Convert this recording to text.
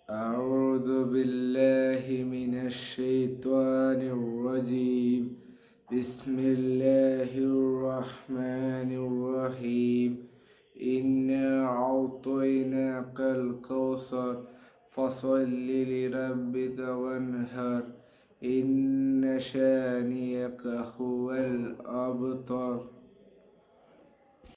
أعوذ بالله من الشيطان الرجيم. بسم الله الرحمن الرحيم. إنا أعطيناك الكوثر فصل لربك وانهر إن شانئك هو الأبتر.